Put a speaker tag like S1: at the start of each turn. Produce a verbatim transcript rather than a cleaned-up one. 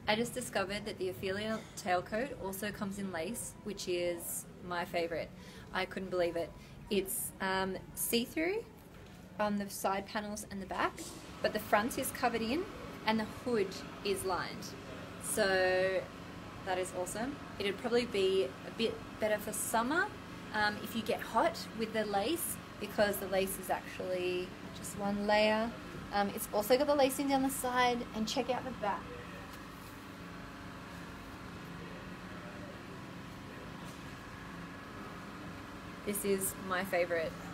S1: I just discovered that the Ophelia tailcoat also comes in lace, which is my favourite. I couldn't believe it. It's um, see-through on the side panels and the back, but the front is covered in and the hood is lined. So that is awesome. It'd probably be a bit better for summer um, if you get hot with the lace, because the lace is actually just one layer. Um, it's also got the lacing down the side, and check out the back. This is my favourite.